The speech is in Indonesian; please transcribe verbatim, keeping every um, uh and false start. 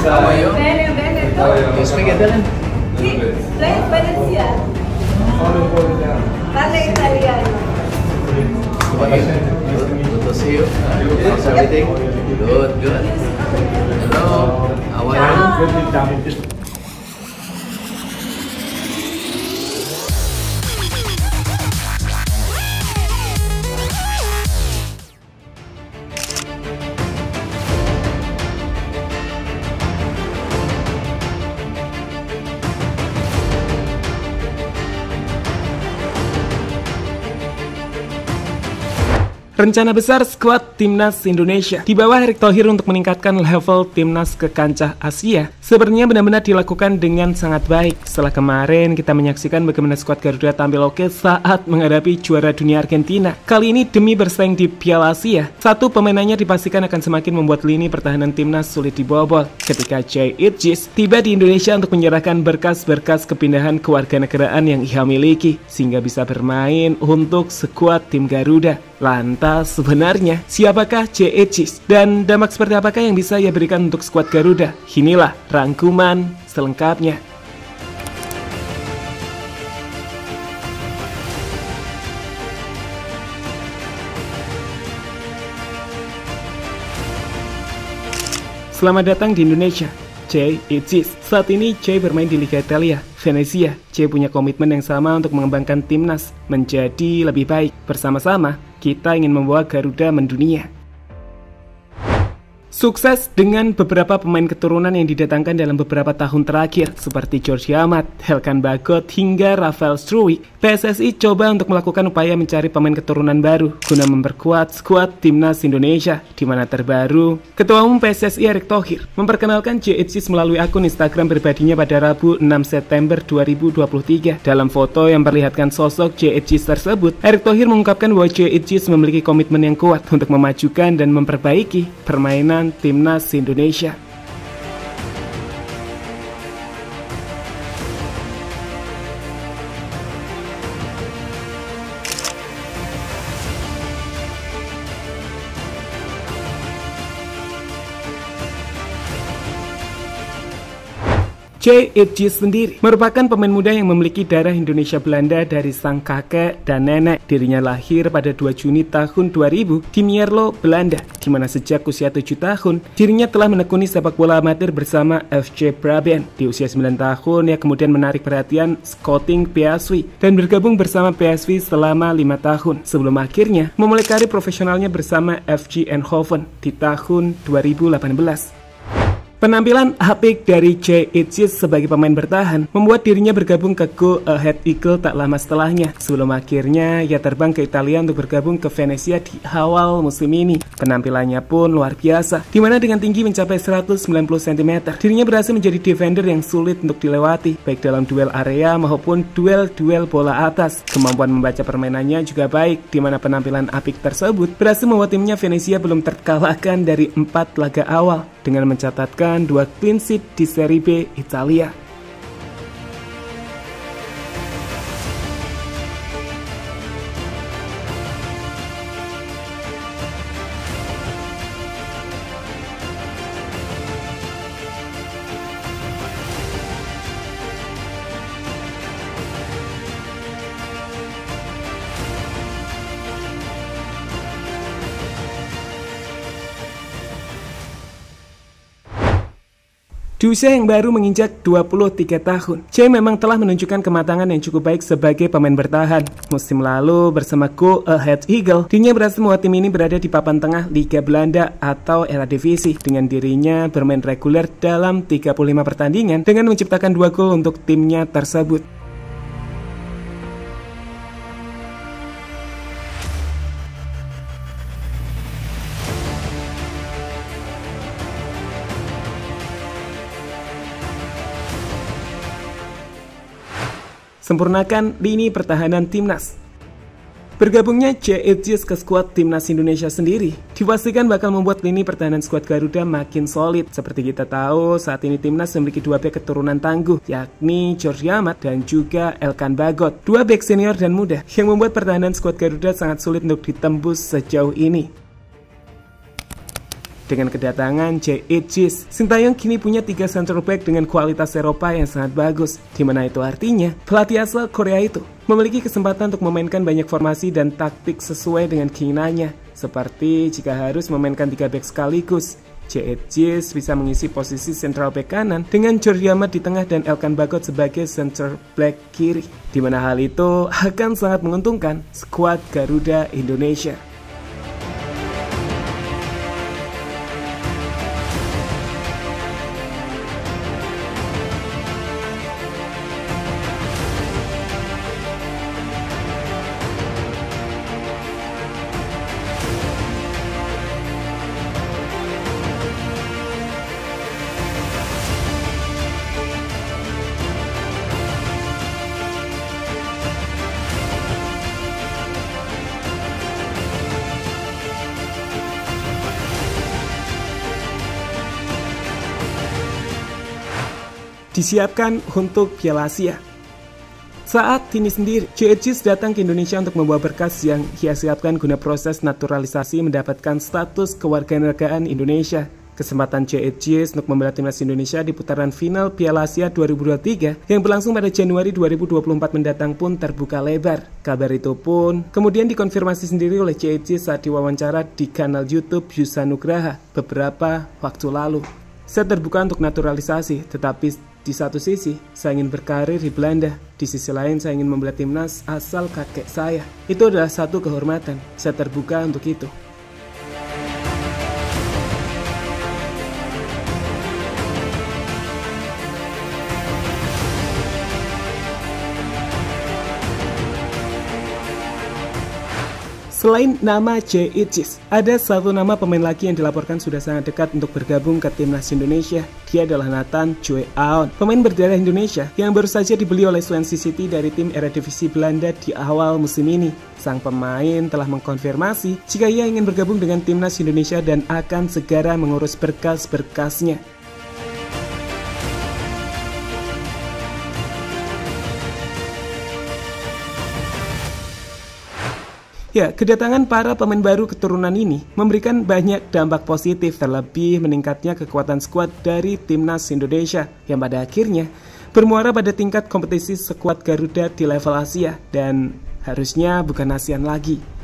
io? Bene, bene, tu? You speak Italian? Sì, lei è veneziano. Parla italiano. Good to see you. How's everything? Good, good. Hello. How are you? Rencana besar skuad Timnas Indonesia di bawah Erick Thohir untuk meningkatkan level Timnas ke kancah Asia sepertinya benar-benar dilakukan dengan sangat baik. Setelah kemarin kita menyaksikan bagaimana skuad Garuda tampil oke saat menghadapi juara dunia Argentina. Kali ini demi bersaing di Piala Asia, satu pemainannya dipastikan akan semakin membuat lini pertahanan Timnas sulit dibobol ketika Jay Idris tiba di Indonesia untuk menyerahkan berkas-berkas kepindahan kewarganegaraan yang ia miliki sehingga bisa bermain untuk skuad tim Garuda. Lantas sebenarnya siapakah Jay Idris dan dampak seperti apakah yang bisa ia berikan untuk skuad Garuda? Inilah rangkuman selengkapnya. Selamat datang di Indonesia, Jay Idris. Saat ini Jay bermain di Liga Italia, Venezia. Jay punya komitmen yang sama untuk mengembangkan timnas menjadi lebih baik. Bersama-sama, kita ingin membawa Garuda mendunia. Sukses dengan beberapa pemain keturunan yang didatangkan dalam beberapa tahun terakhir seperti Jordi Amat, Elkan Bagot, hingga Rafael Struijk, P S S I coba untuk melakukan upaya mencari pemain keturunan baru guna memperkuat skuad Timnas Indonesia, di mana terbaru Ketua Umum P S S I Erick Thohir memperkenalkan Jay Idris melalui akun Instagram pribadinya pada Rabu enam September dua ribu dua puluh tiga. Dalam foto yang memperlihatkan sosok Jay Idris tersebut, Erick Thohir mengungkapkan bahwa Jay Idris memiliki komitmen yang kuat untuk memajukan dan memperbaiki permainan Timnas Indonesia. Jay Idris sendiri merupakan pemain muda yang memiliki darah Indonesia Belanda dari sang kakek dan nenek. Dirinya lahir pada dua Juni tahun dua ribu di Mierlo, Belanda, di mana sejak usia tujuh tahun dirinya telah menekuni sepak bola amatir bersama F C Brabant. Di usia sembilan tahun ia kemudian menarik perhatian scouting P S V dan bergabung bersama P S V selama lima tahun sebelum akhirnya memulai karir profesionalnya bersama F C Eindhoven di tahun dua ribu delapan belas. Penampilan apik dari Jay Idris sebagai pemain bertahan membuat dirinya bergabung ke Go Ahead Eagles tak lama setelahnya, sebelum akhirnya ia terbang ke Italia untuk bergabung ke Venezia di awal musim ini. Penampilannya pun luar biasa, di mana dengan tinggi mencapai seratus sembilan puluh sentimeter, dirinya berhasil menjadi defender yang sulit untuk dilewati, baik dalam duel area maupun duel-duel bola atas. Kemampuan membaca permainannya juga baik, di mana penampilan apik tersebut berhasil membuat timnya Venezia belum terkalahkan dari empat laga awal, dengan mencatatkan dua clean sheet di Serie B Italia. Di usia yang baru menginjak dua puluh tiga tahun, Jay memang telah menunjukkan kematangan yang cukup baik sebagai pemain bertahan. Musim lalu bersama Go Ahead Eagles, dirinya berhasil membuat tim ini berada di papan tengah Liga Belanda atau Eredivisie, dengan dirinya bermain reguler dalam tiga puluh lima pertandingan dengan menciptakan dua gol untuk timnya tersebut. Sempurnakan lini pertahanan timnas. Bergabungnya Jay Idris ke skuad Timnas Indonesia sendiri dipastikan bakal membuat lini pertahanan skuad Garuda makin solid. Seperti kita tahu, saat ini timnas memiliki dua bek keturunan tangguh, yakni Jordi Amat dan juga Elkan Bagot, dua bek senior dan muda yang membuat pertahanan skuad Garuda sangat sulit untuk ditembus sejauh ini. dengan kedatangan J H Gis. Sintayong kini punya tiga center back dengan kualitas Eropa yang sangat bagus, dimana itu artinya pelatih asal Korea itu memiliki kesempatan untuk memainkan banyak formasi dan taktik sesuai dengan keinginannya. Seperti jika harus memainkan tiga back sekaligus, J H Gis bisa mengisi posisi central back kanan dengan Jordi Amat di tengah dan Elkan Bagot sebagai center back kiri, di mana hal itu akan sangat menguntungkan skuad Garuda Indonesia. Disiapkan untuk Piala Asia. Saat ini sendiri, J H Gis datang ke Indonesia untuk membawa berkas yang ia siapkan guna proses naturalisasi mendapatkan status kewarganegaraan Indonesia. Kesempatan J H Gis untuk membela timnas Indonesia di putaran final Piala Asia dua ribu dua puluh tiga yang berlangsung pada Januari dua ribu dua puluh empat mendatang pun terbuka lebar. Kabar itu pun kemudian dikonfirmasi sendiri oleh J H Gis saat diwawancara di kanal YouTube Yusa Nugraha beberapa waktu lalu. Saya terbuka untuk naturalisasi, tetapi di satu sisi, saya ingin berkarir di Belanda. Di sisi lain, saya ingin membela timnas asal kakek saya. Itu adalah satu kehormatan. Saya terbuka untuk itu. Selain nama J H Gis, ada satu nama pemain lagi yang dilaporkan sudah sangat dekat untuk bergabung ke timnas Indonesia. Dia adalah Nathan Choi Aon, pemain berdarah Indonesia yang baru saja dibeli oleh Swansea City dari tim Eredivisie Belanda di awal musim ini. Sang pemain telah mengkonfirmasi jika ia ingin bergabung dengan timnas Indonesia dan akan segera mengurus berkas-berkasnya. Ya, kedatangan para pemain baru keturunan ini memberikan banyak dampak positif, terlebih meningkatnya kekuatan skuad dari timnas Indonesia yang pada akhirnya bermuara pada tingkat kompetisi skuad Garuda di level Asia dan harusnya bukan ASEAN lagi.